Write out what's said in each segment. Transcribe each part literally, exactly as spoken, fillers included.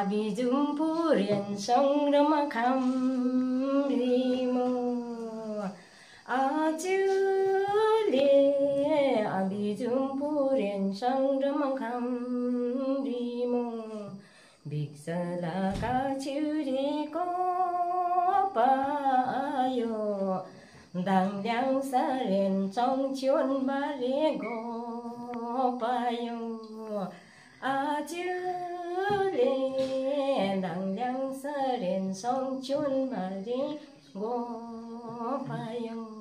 아비중부 련성르마 감리모 아주리 아비중부 련성르마 감리모 빅살라가 주리고 봐요 당량사 련성 지원바리고 봐요 아주리 당량사 련성 지원바리고 봐요.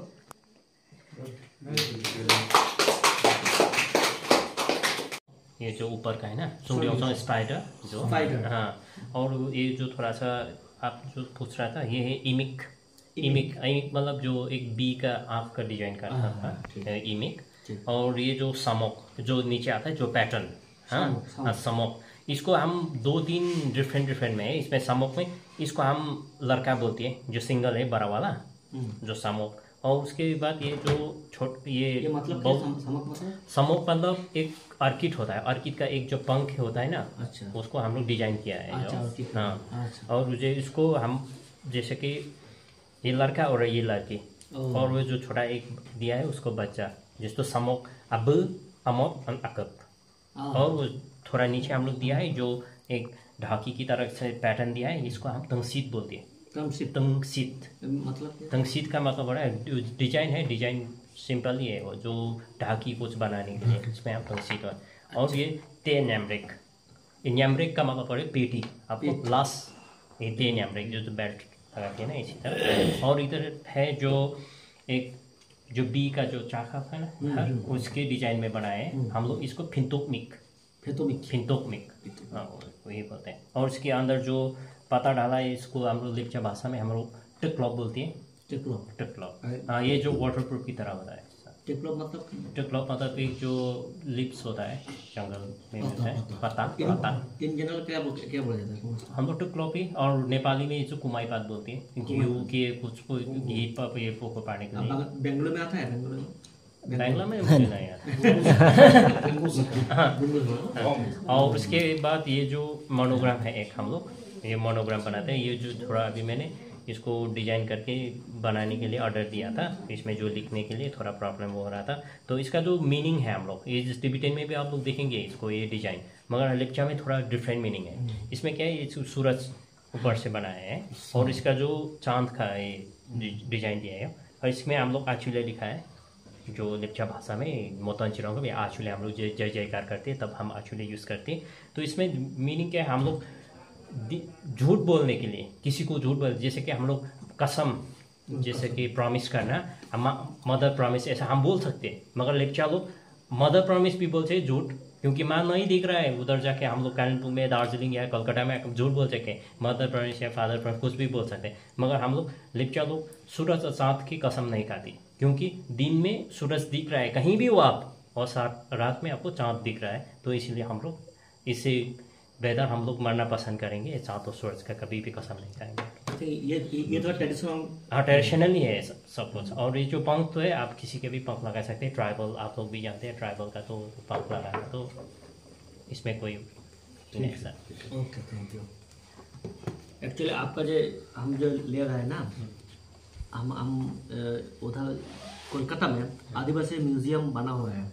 ये जो ऊपर का है ना सुंडियोंग स्पाइडर जो स्पाइडर हाँ और ये जो थोड़ा सा आप जो पूछ रहा था ये है इमिक इमिक इमिक मतलब जो एक बी का आँख का डिजाइन करता था इमिक और ये जो समोक जो नीचे आता है जो पैटर्न हाँ समोक इसको हम दो तीन डिफरेंट डिफरेंट में है इसमें समोक में इसको हम लड़का बोलते हैं जो सिंगल है बड़ा वाला जो समोक और उसके बाद ये जो छोट ये, ये मतलब समोक मतलब समोक मतलब एक ऑर्किड होता है ऑर्किड का एक जो पंख होता है ना अच्छा उसको हम लोग डिजाइन किया है अच्छा, जो हाँ अच्छा। और मुझे इसको हम जैसे कि ये लड़का और ये लड़की और वो जो छोटा एक दिया है उसको बच्चा जिसको समोक अब अमोक अकब और वो थोड़ा नीचे हम लोग दिया है जो एक ढाकी की तरह से पैटर्न दिया है इसको हम तंगसीत बोलते हैं तंगसीत मतलब तंगसीत का मतलब बड़ा डिजाइन है डिजाइन सिंपल ही है वो जो ढाकी कुछ बनाने के लिए इसमें हम तंगसीत और ये ते न्यामरिक न्यामरिक का मतलब पड़े पेटी आपको लास्ट ये ते न्यामरिक जो बेल्ट लगा के ना इसी तरह और इधर है जो एक जो बी का जो चाका था ना उसके डिजाइन में बनाए हैं हम लोग इसको फिंतोकमिक फिंतोकमिक फिंतोकमिक हाँ वही बोलते हैं और इसके अंदर जो पता डाला है इसको हम लोग लिप्चा भाषा में हम लोग टिकलॉप बोलते हैं टिकलॉप टिकलॉप हाँ ये जो वाटरप्रूफ की तरह होता है टिकलॉप मतलब टिकलॉप मतलब एक जो लिप्स होता है जंगल में मिलता है पता पता इन जनरल क्या क्या बोला जाता है हम लोग टिकलॉप ही और नेपाली में जो कुमाई पात बोलते हैं घी के कुछ घी पर ये पोको पाने के लिए बेंगलोर में आता है बेंगलोर में बैंगलोर में मुझे नहीं आता और उसके बाद ये जो मोनोग्राम है एक हम लोग ये मोनोग्राम बनाते हैं ये जो थोड़ा अभी मैंने इसको डिजाइन करके बनाने के लिए ऑर्डर दिया था इसमें जो लिखने के लिए थोड़ा प्रॉब्लम हो रहा था तो इसका जो मीनिंग है हम लोग ये जिस टिबेटन में भी आप लोग देखेंगे इसको ये डिजाइन मगर लिप्चा में थोड़ा डिफरेंट मीनिंग है इसमें क्या है ये सूरज ऊपर से बनाया है और इसका जो चांद का ये डिजाइन दिया है और इसमें हम लोग आचुले लिखा है जो लिप्चा भाषा में मोतन चिरांग में आचुले हम लोग जय जय जयकार करते हैं तब हम आचुले यूज़ करते हैं तो इसमें मीनिंग क्या है हम लोग झूठ बोलने के लिए किसी को झूठ बोल जैसे कि हम लोग कसम जैसे कि प्रॉमिस करना हम मदर प्रॉमिस ऐसा हम बोल सकते हैं मगर लिप्चा लोग मदर प्रॉमिस भी बोलते हैं झूठ क्योंकि माँ नहीं दिख रहा है उधर जाके हम लोग कालिम्पोंग में दार्जिलिंग या कोलकाता में झूठ बोल सके मदर प्रॉमिस या फादर प्रॉमिस कुछ भी बोल सकते हैं मगर हम लोग लिप्चा लोग सूरज और चाँद की कसम नहीं खाती क्योंकि दिन में सूरज दिख रहा है कहीं भी हो आप और रात में आपको चाँद दिख रहा है तो इसीलिए हम लोग इसे बेहतर हम लोग मरना पसंद करेंगे चाँद और सूरज का कभी भी कसम नहीं खाएंगे ये ये तो ट्रेडिशनल हाँ ट्रेडिशनल ही है सब कुछ और ये जो पंख तो है आप किसी के भी पंख लगा सकते हैं ट्राइबल आप लोग भी जानते हैं ट्राइबल का तो पंख लगाना तो इसमें कोई नहीं है sir okay thank you actually आपका जो हम जो ले रहे हैं ना हम हम उधर कोलकाता में आदिवासी म्यूजियम बना हुआ है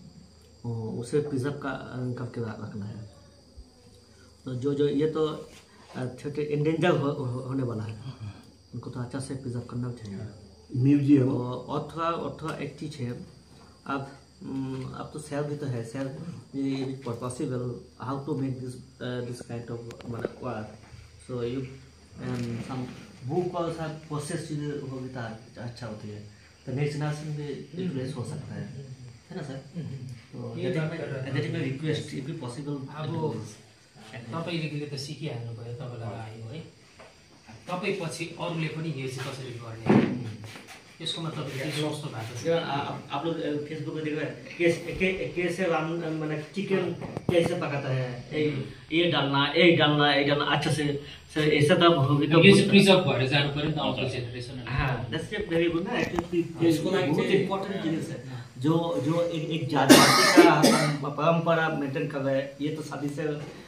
उसे प्रिजर्व का करके रखना है तो जो जो ये तो छोटे इंडेंजर हो, हो, होने वाला है उनको तो अच्छा से प्रिजर्व करना चाहिए म्यूजियम अथवा अथवा एक चीज़ है अब अब तो सेल भी तो है sale possible how to make this this kind of work so you some book और सब प्रोसेस होगी तो अच्छा होती है तो नेक्स्ट जनरेशन में रिप्लेस हो सकता है है ना सर तो that is request if possible अब तपाईँले त सिकिहाल्नु भयो तपाईँलाई आयो है तपाईँ पछि अरूले पनि यो चाहिँ कसरी गर्ने यसको मतलब के जस्तो भएको छ आप लोग फेसबुक में देख रहे हैं कैसे राम मैंने चिकन कैसे पकाता है ये डालना ये डालना ये डालना अच्छा से ऐसा तब होगी तो ये चाहिँ प्रिजर्भ भएर जानु पर्यो नि आउटर जेनेरेसन हाँ दैट्स वेरी गुड ना एक्चुअली इसको बहुत इम्पोर्टेंट चीज है जो जो एक एक जाति का परंपरा मेंटेन कर रहे हैं ये तो शादी से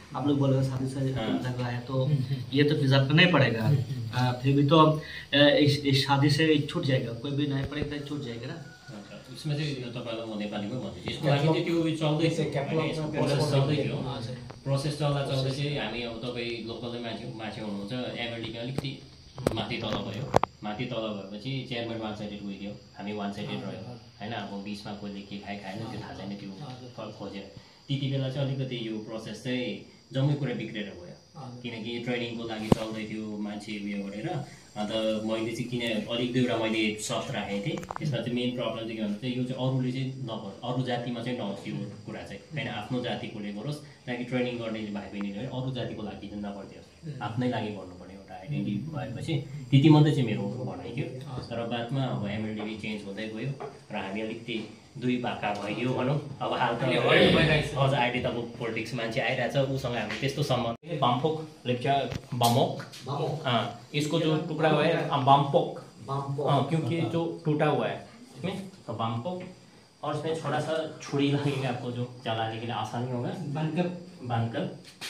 आप लोग बोल रहे हो शादी से लग रहा है तो ये तो पिज्जा करना ही पड़ेगा। आ, फिर भी तो इस, इस शादी से छूट जाएगा, कोई भी नहीं पड़ेगा छूट जाएगा ना। इसमें चाहिँ तपाईँलाई म नेपालीमै भन्छु यसको लागि चाहिँ त्यो चल्दै थियो प्रोसेस चल्दै थियो। प्रोसेस चल्दा चल्दै चाहिँ हामी अब तपाईँ लोकलै मान्छे मान्छे हुनुहुन्छ एमएलडीको अलिकति माथि तल भयो। माथि तल भएपछि चेयरम्यान वान साइडेड गइदियो, हामी वान साइडेड रह्यो होइन। अब बिचमा कोहीले के खाए खाएन त्यो थाहा छैन, त्यो फल खोजेर त्यति बेला चाहिँ अलिकति यो प्रोसेस चाहिँ जम्मै कुरा बिग्रेर गयो। किनकि ट्रेनिङको लागि चल्दै थियो मान्छे उयो गरेर। अन्त मैले चाहिँ किन अलिक दुईवटा मैले सर्त राखेको थिएँ, त्यसमा चाहिँ मेन प्रब्लम चाहिँ के भन्दा चाहिँ यो चाहिँ अरूले चाहिँ नगरोस्, अरू जातिमा चाहिँ नहोस् यो कुरा चाहिँ होइन। आफ्नो जातिकोले गरोस्, ताकि ट्रेनिङ गर्ने भाइ बहिनीले अरू जातिको लागि चाहिँ नगरिदियोस्, आफ्नै लागि गर्नुपर्ने एउटा आइडेन्टिटी भएपछि त्यति मात्रै चाहिँ मेरो भनाइ थियो। तर बादमा अब एमएलडी चेन्ज हुँदै गयो र हामी अलिकति दुई भाका भइदियो भनौँ। अब हाल त अझ अहिले त अब पोलिटिक्स मान्छे आइरहेछ, उसँग हामी त्यस्तो सम्बन्ध। बाम्पोक लेप्चा बामोक, इसको जो टुकड़ा हुआ है बाम्पोक, क्योंकि जो टूटा हुआ है इसमें तो बाम्पोक, और इसमें थोड़ा सा छुरी लगेगा आपको जो चलाने के लिए आसानी होगा बांधकर बांधकर।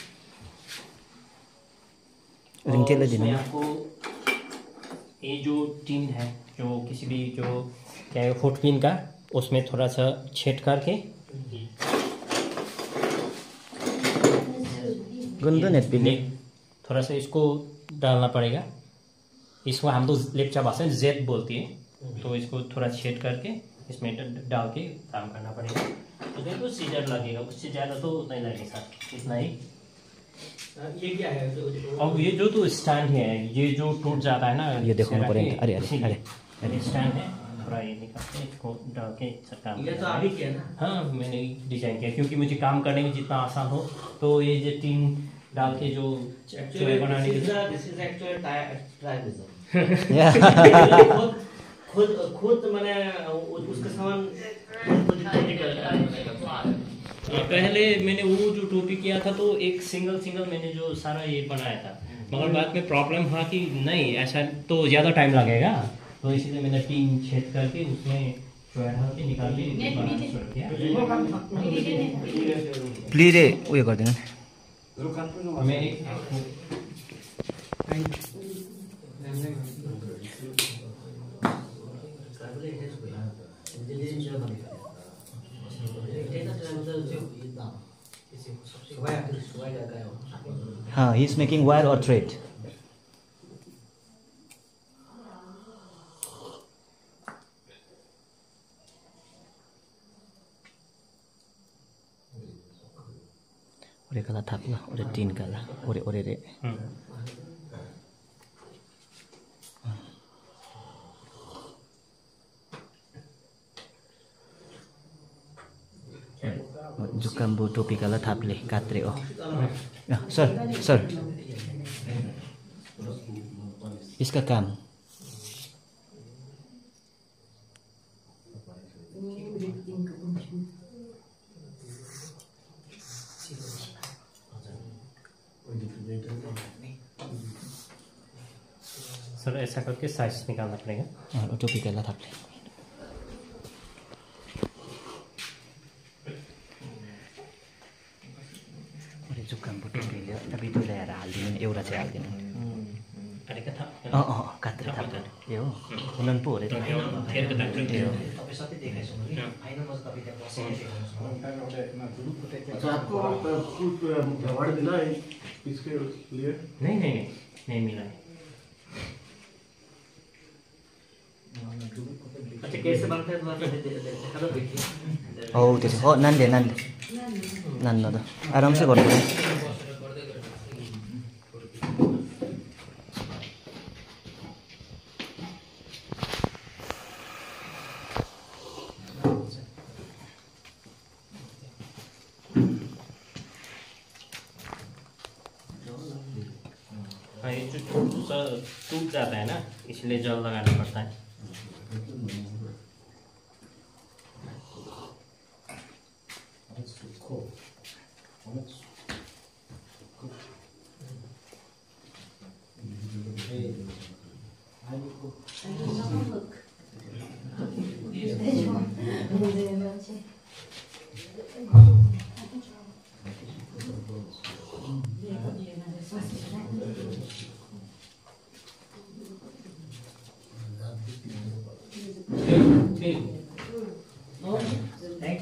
और आपको ये जो टीन है जो किसी भी जो क्या है फुट पिन का, उसमें थोड़ा सा छेद करके थोड़ा सा इसको डालना पड़ेगा। इसको हम तो लेप्चा भाषा में जेट बोलती है, तो इसको थोड़ा छेद करके इसमें डाल के काम करना पड़ेगा। तो देखो सीजर लगेगा, उससे ज़्यादा तो नहीं लगेगा, इतना ही। ये क्या है? अब ये जो तो स्टैंड है, ये जो टूट जाता है ना, ये देखो अरे अरे अरे अरे स्टैंड है, थोड़ा ये निकालते इसको डाल के काम। ये तो अभी किया ना? हाँ मैंने डिजाइन किया क्योंकि मुझे काम करने में जितना आसान हो। तो ये जो टीन डाल के जो बनाने के खुद खुद मैंने उसका सामान पहले मैंने वो जो टोपी किया था तो एक सिंगल सिंगल मैंने जो सारा ये बनाया था, मगर बाद में प्रॉब्लम हुआ कि नहीं ऐसा तो ज़्यादा टाइम लगेगा, तो इसीलिए मैंने टीन छेद करके उसमें डाल के निकाल के प्लिरे उयो गर्दैन मैं हाँ, he is making wire or thread. Ore kala thapla, ore tin kala, ore ore re. जुकाम्बो टोपी काला थाप्ले कात्रे हो सर सर इसका काम सर ऐसा करके साइज निकालना पड़ेगा। और टोपी काला थाप्ले जुकामको टोपीले भित्र ल्याएर हालिदिनु, एउटा चाहिँ हालिदिनु। अँ अँ कात्रे थाप्नु ए हो उनीहरू पो हो अरे नहीं नहीं नहीं मिला है। अच्छा कैसे बनता है हो त्यसो हो नानले नानले नान्न त आराम से गर्नु पर्यो। हाँ, ये जो टूट जाता है ना, इसलिए जल लगाना पड़ता है।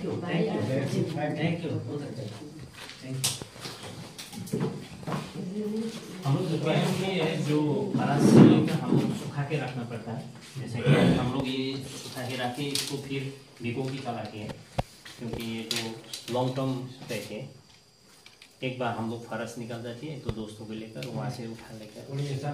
You thank you thank you बहुत अच्छा थैंक यू। हम लोग जो है उसमें जो हरा सीलिंग का हम लोग सुखा के रखना पड़ता है। जैसे कि हम लोग ये सुखा के रख के इसको फिर भिगो के चलाते हैं, क्योंकि ये जो लॉन्ग टर्म रहते हैं। एक बार हम लोग फरस निकल जाती है तो दोस्तों को लेकर वहाँ से उठा लेकर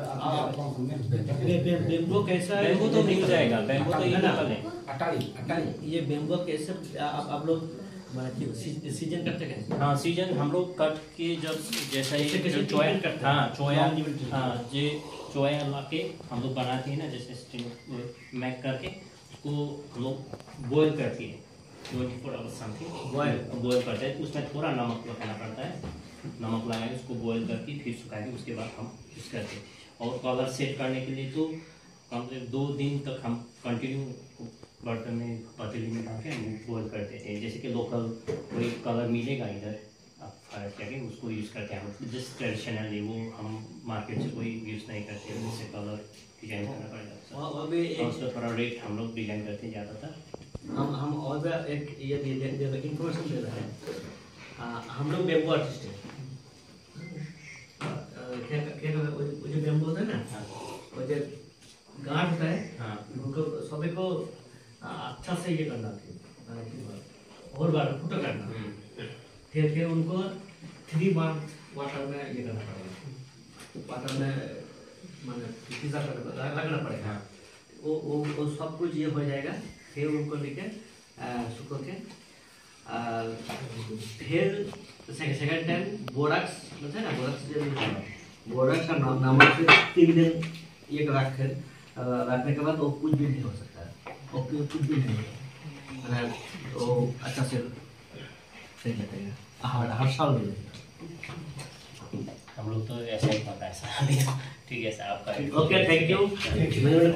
बेम्बो कैसा है? बेम्बो तो मिल जाएगा, बेम्बो तो ये लोकल है। अटारी अटारी ये बेम्बो कैसे आप आप लोग सीजन करते हैं? हाँ, सीजन हम लोग कट के जब जैसा कैसे- ये कैसे जो चोया treatment करते हैं? हाँ चोया Non-living हाँ जे चोया ला के हम लोग बनाते हैं ना, जैसे स्टीम मैक करके उसको हम लोग बॉयल करती है twenty four hours something Boil? Boil करते हैं। उसमें थोड़ा नमक लगाना पड़ता है, नमक लगा के उसको बॉयल करके फिर सुखा के उसके बाद हम यूज़ करते हैं। और कलर सेट करने के लिए तो कम से कम दो दिन तक हम कंटिन्यू बर्तन में पतीली में डाल के हम बॉयल करते थे। जैसे कि लोकल कोई कलर मिलेगा इधर आप फर्स्ट जाके उसको यूज़ करते हैं हम, जिस ट्रेडिशनली वो हम मार्केट से कोई यूज़ नहीं करते, उससे कलर डिजाइन करना पड़ेगा। और अभी और एक उसका थोड़ा रेट हम लोग डिजाइन करते हैं ज़्यादातर। हम हम और भी एक ये इन्फॉर्मेशन दे रहे हैं। आ, हम लोग बेम्बो आर्टिस्ट हैं। आ, क्या क्या वो वो जो बेम्बो होता है ना, वो जो गांठ होता है, हाँ उनको सभी को आ, अच्छा से ये करना चाहिए और बार फुटा करना, फिर फिर उनको थ्री मंथ वाटर में ये करना पड़ेगा, वाटर में माने पिज्जा करना लगना पड़ेगा। वो वो वो सब कुछ ये हो जाएगा, फिर उनको लेके सुखो के आ, फिर सेकेंड टाइम बोराक्स होता है ना, बोराक्स जो बोराक्स का नाम नमक से तीन दिन ये रख कर रखने के बाद वो कुछ भी नहीं हो सकता है, वो कुछ कुछ भी नहीं है तो अच्छा से सही लगेगा, हर हर साल मिलेगा। हम लोग तो ऐसा ही पता है सर। ठीक है सर, आपका ओके थैंक यू।